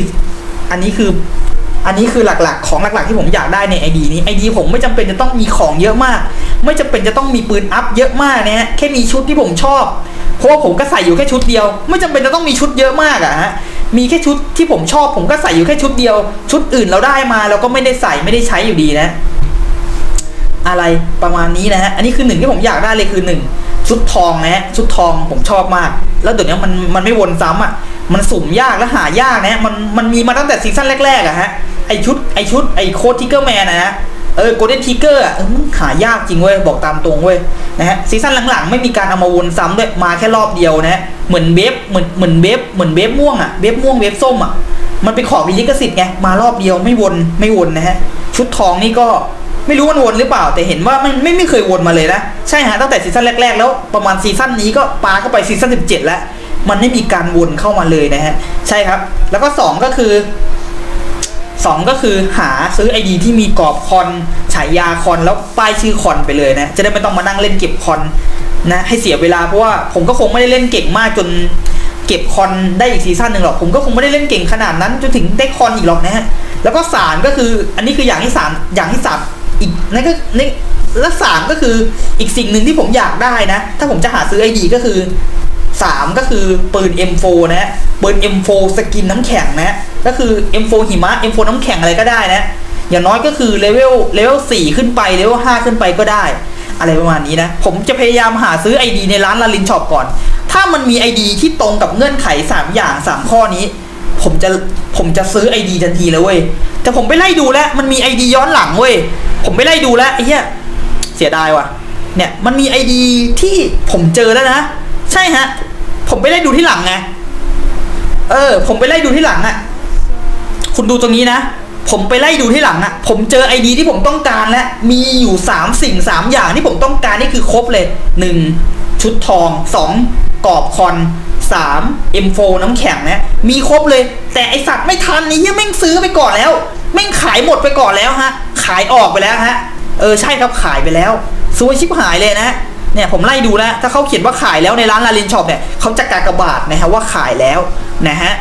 คือหลักๆของหลักๆที่ผมอยากได้ในไอดีนี้ไอดีผมไม่จำเป็นจะต้องมีของเยอะมากไม่จำเป็นจะต้องมีปืนอัพเยอะมากนะฮะแค่มีชุดที่ผมชอบเพราะว่าผมก็ใส่อยู่แค่ชุดเดียวไม่จำเป็นจะต้องมีชุดเยอะมากอะฮะมีแค่ชุดที่ผมชอบผมก็ใส่อยู่แค่ชุดเดียวชุดอื่นเราได้มาเราก็ไม่ได้ใส่ไม่ได้ใช้อยู่ดีนะอะไรประมาณนี้นะฮะอันนี้คือ1ที่ผมอยากได้เลยคือ1ชุดทองนะฮะชุดทองผมชอบมากแล้วเดี๋ยวนี้มันไม่วนซ้ำอะมันสุ่มยากและหายากนะมันมีมาตั้งแต่ซีซั่นแรกๆอะฮะไอชุดไอโค้ดทิกเกอร์แมนนะโกลเด้นทิกเกอร์หายากจริงเว้ยบอกตามตรงเว้ยนะฮะซีซั่นหลังๆไม่มีการเอามาวนซ้ำด้วยมาแค่รอบเดียวนะฮะเหมือนเบฟม่วงอะเบฟม่วงเบฟส้มอะมันเป็นของลิขสิทธิ์ไงมารอบเดียวไม่วนนะฮะชุดทองนี่ก็ไม่รู้มันวนหรือเปล่าแต่เห็นว่าไม่เคยวนมาเลยนะใช่ฮะตั้งแต่ซีซั่นแรกๆแล้วประมาณซีซั่นนี้ก็ปาเข้าไปซีซั่น17แล้วมันไม่มีการวนเข้ามาเลยนะฮะใช่ครับแล้วก็2ก็คือหาซื้อไอดีที่มีกรอบคอนฉายาคอนแล้วป้ายชื่อคอนไปเลยนะจะได้ไม่ต้องมานั่งเล่นเก็บคอนนะให้เสียเวลาเพราะว่าผมก็คงไม่ได้เล่นเก่งมากจนเก็บคอนได้อีกซีซั่นหนึ่งหรอกผมก็คงไม่ได้เล่นเก่งขนาดนั้นจนถึงได้คอนอีกหรอกนะฮะแล้วก็3ก็คืออันนี้คืออย่างที่3อีกนั่นก็และ3ก็คืออีกสิ่งหนึ่งที่ผมอยากได้นะถ้าผมจะหาซื้อไอดีก็คือ3ก็คือปืน M4 นะปืน M4 สกินน้ำแข็งนะก็คือ M4 หิมะ M4 น้ำแข็งอะไรก็ได้นะอย่างน้อยก็คือเลเวล4ขึ้นไปเลเวล5ขึ้นไปก็ได้อะไรประมาณนี้นะผมจะพยายามหาซื้อ ID ในร้านลาลินช็อปก่อนถ้ามันมี ID ที่ตรงกับเงื่อนไข3อย่าง3ข้อนี้ผมจะซื้อ ID ทันทีเลยเว้ยแต่ผมไปไล่ดูแล้วมันมี ID ย้อนหลังเว้ยผมไปไล่ดูแล้วไอ้เหี้ยเสียดายว่ะเนี่ยมันมี ID ที่ผมเจอแล้วนะใช่ฮะผมไปไล่ดูที่หลังไงผมไปไล่ดูที่หลังอ่ะคุณดูตรงนี้นะผมไปไล่ดูที่หลังอ่ะผมเจอ ID ที่ผมต้องการแล้วมีอยู่3 อย่างที่ผมต้องการนี่คือครบเลย1ชุดทอง2กรอบคอน3 M4 น้ำแข็งนะมีครบเลยแต่ไอสัตว์ไม่ทันนี่ยังแม่งซื้อไปก่อนแล้วแม่งขายหมดไปก่อนแล้วฮะขายออกไปแล้วฮะใช่ครับขายไปแล้วซวยชิบหายเลยนะเนี่ยผมไล่ดูแล้วถ้าเขาเขียนว่าขายแล้วในร้านลาลินช็อปเนี่ยเขาจะกากบาทนะฮะว่าขายแล้วนะฮะ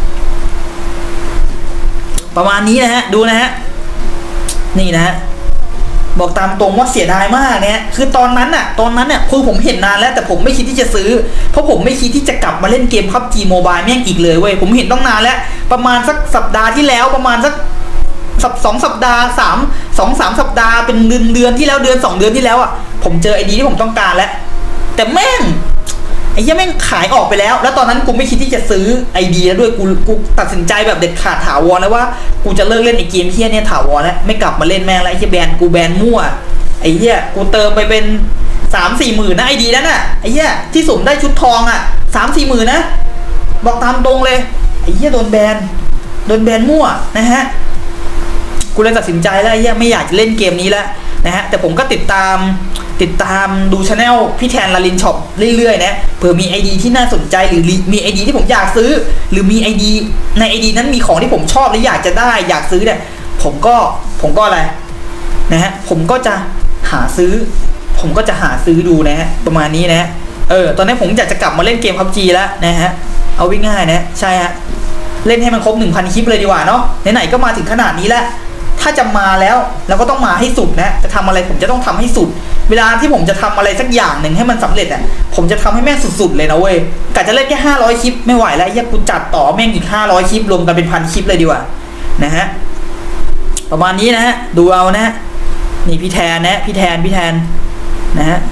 ประมาณนี้นะฮะดูนะฮะนี่นะฮะบอกตามตรงว่าเสียดายมากเนี่ยคือตอนนั้นเนี่ยคือผมเห็นนานแล้วแต่ผมไม่คิดที่จะซื้อเพราะผมไม่คิดที่จะกลับมาเล่นเกม PUBG Mobile แม่งอีกเลยเว้ยผมเห็นต้องนานแล้วประมาณสักสัปดาห์ที่แล้วประมาณสัก2 สัปดาห์3 สัปดาห์เป็นเดือนที่แล้วเดือน2 เดือนที่แล้วอ่ะผมเจอไอดีที่ผมต้องการแล้วแต่แม่งไอ้เหี้ยแม่งขายออกไปแล้วแล้วตอนนั้นกูไม่คิดที่จะซื้อไอเดียด้วยกูตัดสินใจแบบเด็ดขาดถาวรแล้วว่ากูจะเลิกเล่นไอเกมเหี้ยเนี่ยถาวรแล้วไม่กลับมาเล่นแม่งแล้วไอ้เหี้ยแบนมั่วไอ้เหี้ยกูเติมไปเป็น3-4 หมื่นนะไอดีนั้นน่ะไอ้เหี้ยที่สุ่มได้ชุดทองอ่ะ3-4 หมื่นนะบอกตามตรงเลยไอ้เหี้ยโดนแบนมั่วนะฮะกูเลยตัดสินใจแล้วไอ้เหี้ยไม่อยากจะเล่นเกมนี้แล้วนะฮะแต่ผมก็ติดตามดูช anel พี่แทนลาลินช็อปเรื่อยๆนะเผื่อมี ID ที่น่าสนใจหรือมี ID ที่ผมอยากซื้อหรือมี ID ใน ID นั้นมีของที่ผมชอบและอยากจะได้อยากซื้อเนี่ยผมก็อะไรนะฮะผมก็จะหาซื้อดูนะฮะประมาณนี้นะตอนนี้ผมอยากจะกลับมาเล่นเกม PUBG แล้วนะฮะเอาวิ่งง่ายนะใช่ฮะเล่นให้มันครบ 1,000 คลิปเลยดีกว่าเนาะไหนๆก็มาถึงขนาดนี้แล้วถ้าจะมาแล้วเราก็ต้องมาให้สุดนะจะทำอะไรผมจะต้องทำให้สุดเวลาที่ผมจะทำอะไรสักอย่างหนึ่งให้มันสำเร็จอ่ะผมจะทำให้แม่งสุดๆเลยนะเว้ยกะจะเล่นแค่500 คลิปไม่ไหวแล้วกูจัดต่อแม่งอีก500 คลิปรวมกันเป็น1,000 คลิปเลยดีกว่านะฮะประมาณนี้นะฮะดูเอานะฮะนี่พี่แทนนะพี่แทนนะฮะ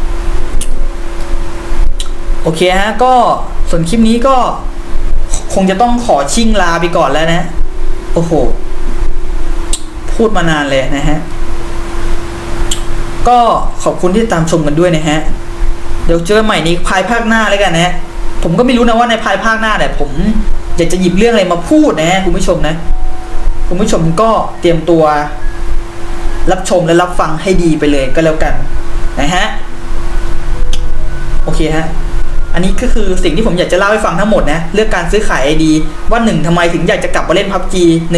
โอเคฮะก็ส่วนคลิปนี้ก็คงจะต้องขอชิ่งลาไปก่อนแล้วนะโอ้โหพูดมานานเลยนะฮะก็ขอบคุณที่ตามชมกันด้วยนะฮะเดี๋ยวเจอใหม่ในภายภาคหน้าแล้วกันนะผมก็ไม่รู้นะว่าในภายภาคหน้าเนี่ยผมอยากจะหยิบเรื่องอะไรมาพูดนะคุณผู้ชมนะคุณผู้ชมก็เตรียมตัวรับชมและรับฟังให้ดีไปเลยก็แล้วกันนะฮะโอเคฮะอันนี้ก็คือสิ่งที่ผมอยากจะเล่าให้ฟังทั้งหมดนะเรื่องการซื้อขาย ID ว่า1ทำไมถึงอยากจะกลับมาเล่น PUBG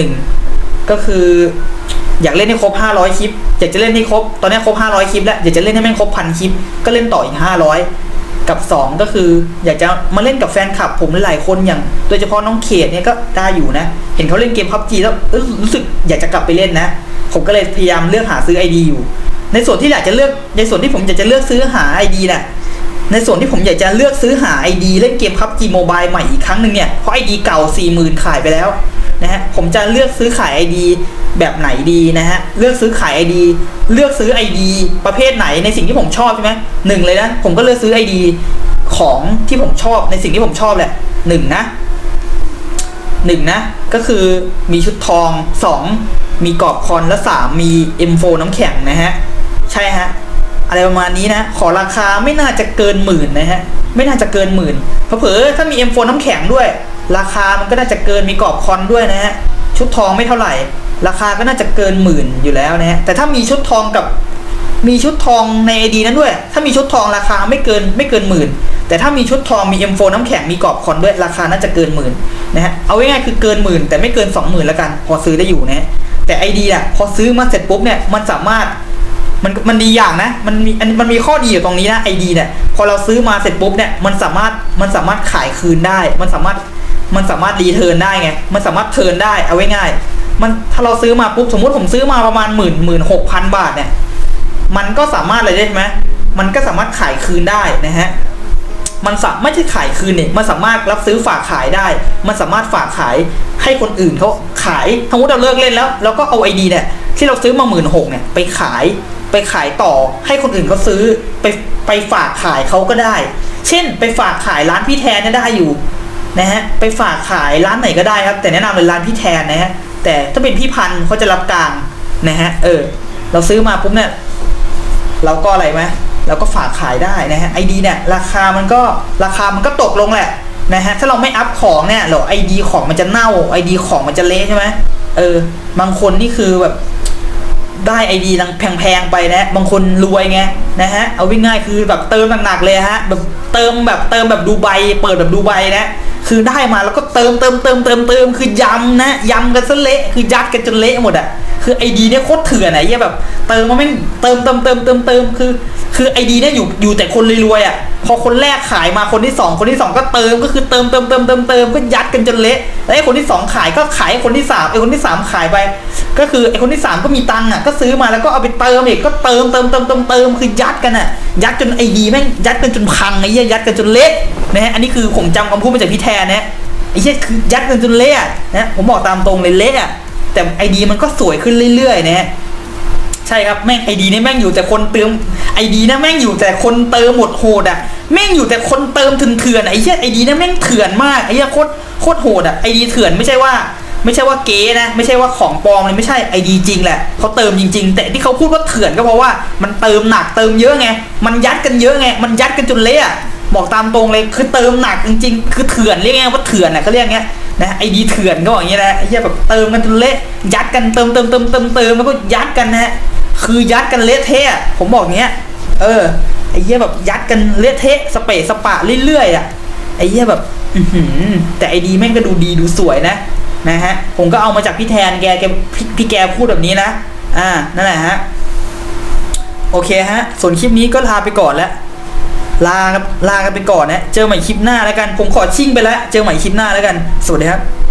1ก็คืออยากเล่นให้ครบ500คลิปอยากจะเล่นให้ครบตอนนี้ครบ500คลิปแล้วอยากจะเล่นให้แม่งครบ1,000คลิปก็เล่นต่ออีก500กับ2ก็คืออยากจะมาเล่นกับแฟนคลับผมหลายคนอย่างโดยเฉพาะน้องเขตเนี่ยก็ได้อยู่นะเห็นเขาเล่นเกม PUBG แล้วรู้สึกอยากจะกลับไปเล่นนะผมก็เลยพยายามเลือกหาซื้อ ID อยู่ในส่วนที่อยากจะเลือกในส่วนที่ผมอยากจะเลือกซื้อหา ID น่ะในส่วนที่ผมอยากจะเลือกซื้อหา ID เล่นเกม PUBG Mobile ใหม่อีกครั้งหนึ่งเนี่ยเพราะ ID เก่า 40,000 ขายไปแล้วนะฮะผมจะเลือกซื้อขาย ID แบบไหนดีนะฮะเลือกซื้อขาย ID เลือกซื้อ ID ประเภทไหนในสิ่งที่ผมชอบใช่ไหม1เลยนะผมก็เลือกซื้อ ID ของที่ผมชอบในสิ่งที่ผมชอบแหละ1นะก็คือมีชุดทอง2มีกรอบคอนและ3มี M4 น้ำแข็งนะฮะใช่ฮะอะไรประมาณนี้นะขอราคาไม่น่าจะเกิน10,000นะฮะไม่น่าจะเกิน10,000เผลอๆถ้ามี M4 น้ำแข็งด้วยราคามันก็น่าจะเกินมีกรอบคอนด้วยนะฮะชุดทองไม่เท่าไหร่ราคาก็น่าจะเกิน10,000อยู่แล้วนะฮะแต่ถ้ามีชุดทองกับมีชุดทองใน ID นั้นด้วยถ้ามีชุดทองราคาไม่เกิน10,000แต่ถ้ามีชุดทองมี M4 น้ำแข็งมีกรอบคอนด้วยราคาน่าจะเกิน10,000นะฮะเอาง่ายๆคือเกิน10,000แต่ไม่เกิน20,000แล้วกันพอซื้อได้อยู่นะแต่ ID อ่ะพอซื้อมาเสร็จปุ๊บเนี่ยมันสามารถมันดีอย่างนะมันมีข้อดีอยู่ตรงนี้นะ ID เนี่ยพอเราซื้อมาเสร็จปุ๊บเนี่ยมันสามารถขายคืนได้มันสามารถรีเทิร์นได้ไงมันสามารถเทิร์นได้เอาไว้ง่ายมันถ้าเราซื้อมาปุ๊บสมมุติผมซื้อมาประมาณ16,000 บาทเนี่ยมันก็สามารถอะไรได้ไหมมันก็สามารถขายคืนได้นะฮะมันไม่ใช่ขายคืนเนี่ยมันสามารถรับซื้อฝากขายได้มันสามารถฝากขายให้คนอื่นเขาขายสมมติเราเลิกเล่นแล้วเราก็เอา ID เนี่ยที่เราซื้อมา16,000เนี่ยไปขายต่อให้คนอื่นเขาซื้อไปฝากขายเขาก็ได้เช่นไปฝากขายร้านพี่แทนเนี่ยได้อยู่นะฮะไปฝากขายร้านไหนก็ได้ครับแต่แนะนำเป็นร้านพี่แทนนะฮะแต่ถ้าเป็นพี่พันเขาจะรับกลางนะฮะเราซื้อมาปุ๊บเนี่ยเราก็อะไรไหมเราก็ฝากขายได้นะฮะ ID เนี่ยราคามันก็ตกลงแหละนะฮะถ้าเราไม่อัพของเนี่ยเรา ID ของมันจะเน่า ID ของมันจะเละใช่ไหมบางคนนี่คือแบบได้ ID ดังแพงๆไปนะบางคนรวยไงนะฮะเอาง่ายๆคือแบบเติมหนักๆเลยฮะแบบเติมแบบดูไบเปิดแบบดูไบนะคือได้มาแล้วก็เติมคือยำกันซะเละคือยัดกันจนเละหมดอ่ะคือ ID เนี่ยโคตรเถื่อนไหนเนี่ยแบบเติมมาแม่งเติมคือ ID เนี่ยอยู่แต่คนรวยๆอ่ะพอคนแรกขายมาคนที่2ก็เติมก็คือเติมก็ยัดกันจนเละแล้วไอ้คนที่2ขายก็ขายคนที่3ไอ้คนที่3ขายไปก็คือไอ้คนที่3ก็มีตังค์อ่ะก็ซื้อมาแล้วก็เอาไปเติมอีกก็เติมคือยัดกันอ่ะยัดจน ID แม่งยัดกันจนพังไอ้เหี้ยยัดกันจนเละนะฮะอันนี้คือผมจำคำพูดมาจากพี่แทนนะไอ้เหี้ยคือยัดกันจนเละนะผมบอกตามตรงเลยเละแต่ ID มันก็สวยขึ้นเรื่อยๆนะใช่ครับแม่ง ID เนี่ยแม่งอยู่แต่คนเติม ID นะแม่งอยู่แต่คนเติมหมดโหดอ่ะแม่งอยู่แต่คนเติมเถื่อนไอ้เหี้ย ID เนี่ยแม่งเถื่อนมากไอ้เหี้ยโคตรโหดอ่ะ ID เถื่อนไม่ใช่ว่าเก๋นะไม่ใช่ว่าของปลอมเลยไม่ใช่ ID จริงแหละเขาเติมจริงๆแต่ที่เขาพูดว่าเถื่อนก็เพราะว่ามันเติมหนักเติมเยอะไงมันยัดกันเยอะไงมันยัดกันจนเละบอกตามตรงเลยคือเติมหนักจริงๆคือเถื่อนเรียกไงว่าเถื่อนน่ะเขาเรียกงี้นะ ID เถื่อนก็อย่างเงี้ยนะไอ้เหี้ยแบบเติมกันจนเละยัดกันเติมแล้วก็ยัดกันนะคือยัดกันเละเทะผมบอกเงี้ยไอ้เหี้ยแบบยัดกันเละเทะสเปะสปะเรื่อยๆอ่ะไอ้เหี้ยแบบแต่ ID แม่งก็ดูดีดูสวยนะฮะผมก็เอามาจากพี่แทนพี่แกพูดแบบนี้นะนั่นแหละฮะโอเคฮะส่วนคลิปนี้ก็ลาไปก่อนแล้วลากันไปก่อนนะเจอใหม่คลิปหน้าแล้วกันผมขอชิ่งไปแล้วเจอใหม่คลิปหน้าแล้วกันสวัสดีครับ